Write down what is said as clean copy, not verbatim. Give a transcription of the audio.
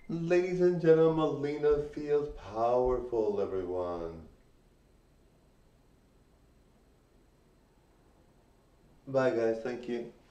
Ladies and gentlemen, Melina feels powerful, everyone. Bye, guys. Thank you.